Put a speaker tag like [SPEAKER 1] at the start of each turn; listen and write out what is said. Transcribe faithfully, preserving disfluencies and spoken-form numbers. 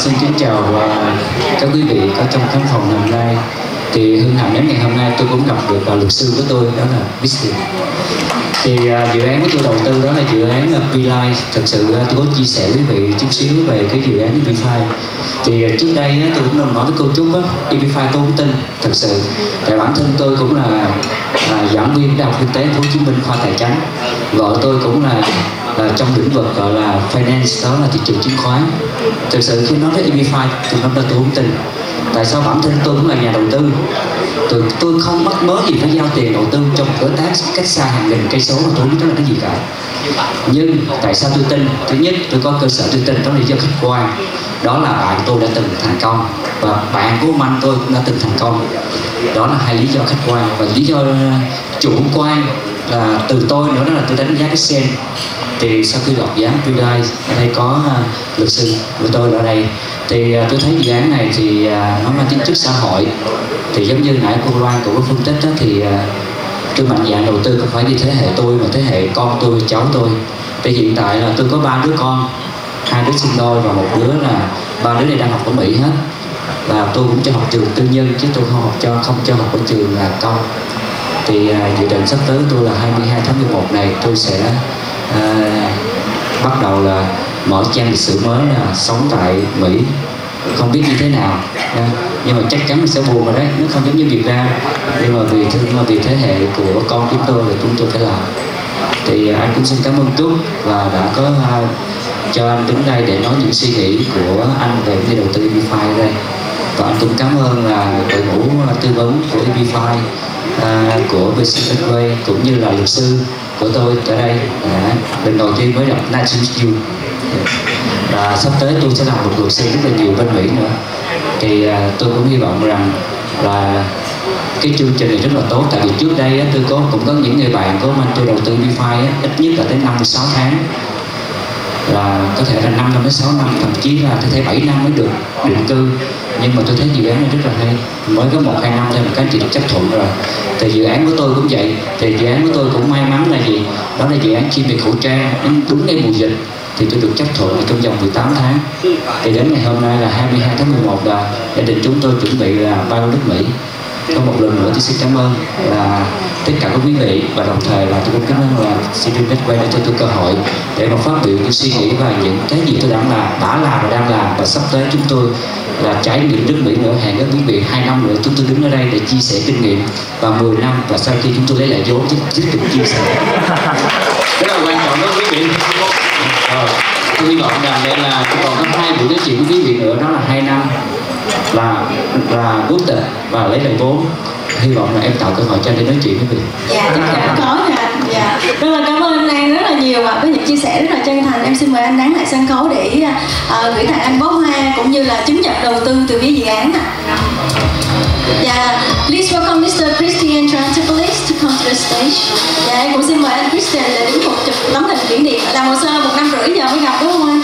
[SPEAKER 1] xin kính chào uh, các quý vị có trong khán phòng hôm nay. Thì hân hạnh đến ngày hôm nay tôi cũng gặp được uh, luật sư của tôi, đó là Vicky. Thì uh, dự án của tôi đầu tư đó là dự án uh, V-Life. Thật sự uh, tôi có chia sẻ với quý vị chút xíu về cái dự án EVFi. Thì uh, trước đây uh, tôi cũng đang nói với cô Trúc uh, EVFi tôi không tin thật sự. Tại bản thân tôi cũng là uh, giảng viên Đại học Kinh tế Thành phố Hồ Chí Minh khoa tài chính. Vợ tôi cũng là là trong lĩnh vực gọi là finance, đó là thị trường chứng khoán. Thực sự khi nói đến EVFi thì nó tôi không tin. Tại sao bản thân tôi cũng là nhà đầu tư, tôi, tôi không mắc mớ gì phải giao tiền đầu tư trong đối tác cách xa hàng nghìn cây số mà tôi không biết đó là cái gì cả. Nhưng tại sao tôi tin? Thứ nhất, tôi có cơ sở tôi tin đó là lý do khách quan. Đó là bạn tôi đã từng thành công và bạn của ông anh tôi cũng đã từng thành công. Đó là hai lý do khách quan. Và lý do chủ quan là từ tôi nữa, đó là tôi đánh giá cái sen. Thì sau khi đọc dự án V-Life, ở đây có uh, luật sư của tôi ở đây, thì uh, tôi thấy dự án này thì uh, nó mang tính chất xã hội. Thì giống như nãy cô Loan cũng có phân tích đó, thì uh, tôi mạnh dạn đầu tư không phải vì thế hệ tôi mà thế hệ con tôi, cháu tôi. Thì hiện tại là tôi có ba đứa con, hai đứa sinh đôi và một đứa là ba đứa này đang học ở Mỹ hết. Và tôi cũng cho học trường tư nhân chứ tôi không học cho không cho học ở trường là công. Thì uh, dự định sắp tới của tôi là hai mươi hai tháng mười một này tôi sẽ À, bắt đầu là mở trang lịch sử mới là sống tại Mỹ, không biết như thế nào nha. Nhưng mà chắc chắn mình sẽ buồn rồi đấy, nó không giống như Việt Nam. Nhưng mà vì thương mà vì thế hệ của con chúng tôi là chúng tôi phải làm. Thì anh cũng xin cảm ơn Trúc và đã có uh, cho anh đứng đây để nói những suy nghĩ của anh về cái đầu tư EVFi ở đây. Và anh cũng cảm ơn là đội ngũ tư vấn của EVFi, uh, của vê xê Gateway cũng như là luật sư của tôi ở đây. À, lần đầu tiên mới gặp Nice to meet you. Và sắp tới tôi sẽ làm một luật sư rất là nhiều bên Mỹ nữa. Thì à, tôi cũng hy vọng rằng là cái chương trình này rất là tốt. Tại vì trước đây á, tôi có cũng có những người bạn có anh tôi đầu tư EVFi ít nhất là tới năm mươi sáu tháng, là có thể là năm năm đến sáu năm, thậm chí là tôi thấy bảy năm mới được định cư. Nhưng mà tôi thấy dự án này rất là hay, mới có một hai năm thôi mà các anh chị được chấp thuận rồi. Thì dự án của tôi cũng vậy. Thì dự án của tôi cũng may mắn là gì? Đó là dự án chuyên về khẩu trang, đúng ngay mùa dịch thì tôi được chấp thuận trong vòng mười tám tháng. Thì đến ngày hôm nay là hai mươi hai tháng mười một là gia đình chúng tôi chuẩn bị là bay nước Mỹ. Có một lần nữa tôi xin cảm ơn là tất cả các quý vị, và đồng thời là tôi cũng cảm ơn là xê đê Gateway đã cho tôi cơ hội để mà phát biểu những suy nghĩ và những cái gì tôi đã làm, đã làm và đang làm. Và sắp tới chúng tôi là trải nghiệm nước Mỹ nữa, hẹn các quý vị hai năm nữa chúng tôi đứng ở đây để chia sẻ kinh nghiệm, và mười năm và sau khi chúng tôi lấy lại vốn chứ tiếp tục chia sẻ. Rất là quan trọng đó quý vị. Rồi, tôi hy vọng rằng đây là tôi còn có hai buổi nói chuyện với quý vị nữa, đó là hai năm là là quốc tịch và lấy lại vốn. Hy vọng là em tạo cơ hội cho anh để nói chuyện với quý vị.
[SPEAKER 2] Dạ, chắc chắn có nha. Dạ, rất là cảm ơn anh An rất là nhiều ạ, với những chia sẻ rất là chân thành. Em xin mời anh Đán lại sân khấu để uh, gửi tặng anh bó hoa cũng như là chứng nhận đầu tư từ phía dự án. Dạ, please welcome Mister Christian Trantopoulos to come to the stage. Dạ, em cũng xin mời anh Christian để đứng một chụp tấm hình kỷ niệm. Làm hồ sơ một năm rưỡi giờ mới gặp đúng không anh?